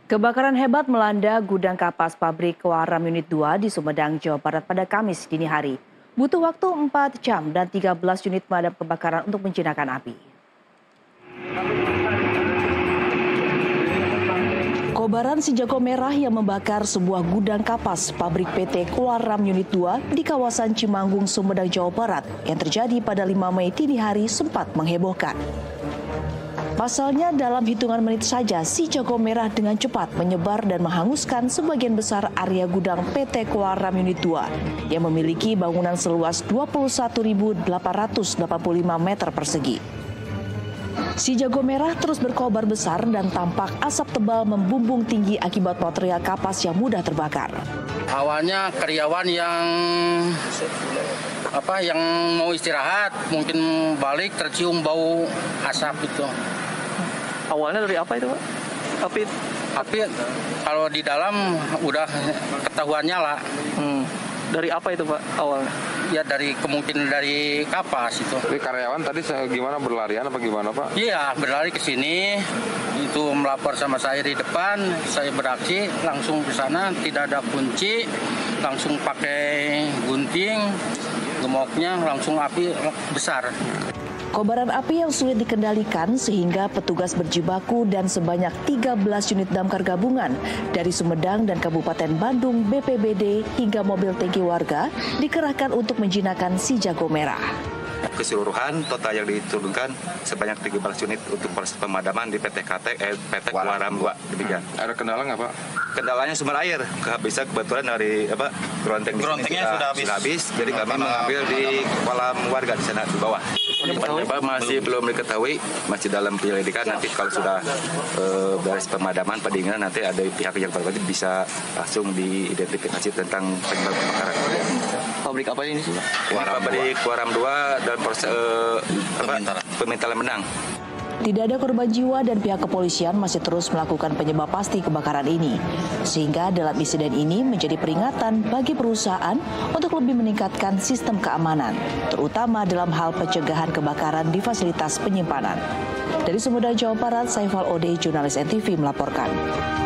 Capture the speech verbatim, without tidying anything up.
Kebakaran hebat melanda gudang kapas pabrik Kuaram Unit dua di Sumedang, Jawa Barat pada Kamis dini hari. Butuh waktu empat jam dan tiga belas unit pemadam kebakaran untuk menjinakkan api. Kobaran si jago merah yang membakar sebuah gudang kapas pabrik P T Kuaram Unit dua di kawasan Cimanggung, Sumedang, Jawa Barat yang terjadi pada lima Mei dini hari sempat menghebohkan. Pasalnya dalam hitungan menit saja si jago merah dengan cepat menyebar dan menghanguskan sebagian besar area gudang P T Kuaram Unit dua yang memiliki bangunan seluas dua puluh satu ribu delapan ratus delapan puluh lima meter persegi. Si jago merah terus berkobar besar dan tampak asap tebal membumbung tinggi akibat material kapas yang mudah terbakar. Awalnya karyawan yang apa yang mau istirahat, mungkin balik tercium bau asap itu. Awalnya dari apa itu, Pak? Api? Api kalau di dalam udah ketahuan nyala. Hmm. Dari apa itu, Pak, awalnya? Ya dari kemungkinan dari kapas itu. Jadi karyawan tadi gimana, berlarian apa gimana, Pak? Iya, berlari ke sini, itu melapor sama saya di depan, saya beraksi langsung ke sana, tidak ada kunci, langsung pakai gunting, gemoknya langsung api besar. Kobaran api yang sulit dikendalikan sehingga petugas berjibaku dan sebanyak tiga belas unit damkar gabungan dari Sumedang dan Kabupaten Bandung, B P B D hingga mobil tangki warga dikerahkan untuk menjinakkan si jago merah. Keseluruhan total yang diturunkan sebanyak tiga belas unit untuk proses pemadaman di P T K T eh, P T Kuaram dua demikian. Hmm. Ada kendala nggak, Pak? Kendalanya sumber air, kehabisan kebetulan dari apa gronteng Grontengnya sudah, sudah habis. sudah habis, jadi kami mengambil di kolam warga di sana di bawah. Penyebab masih belum diketahui, masih dalam penyelidikan. Nanti kalau sudah uh, beres pemadaman, pendinginan, nanti ada pihak yang berwajib bisa langsung diidentifikasi tentang penyebab kebakaran. Pabrik apa ini, Pak? Kuaram pabrik Kuaram dua dan proses uh, apa, pemintalan benang. Tidak ada korban jiwa dan pihak kepolisian masih terus melakukan penyebab pasti kebakaran ini. Sehingga dalam insiden ini menjadi peringatan bagi perusahaan untuk lebih meningkatkan sistem keamanan, terutama dalam hal pencegahan kebakaran di fasilitas penyimpanan. Dari Sumedang, Jawa Barat, Saiful Ode, jurnalis N T V melaporkan.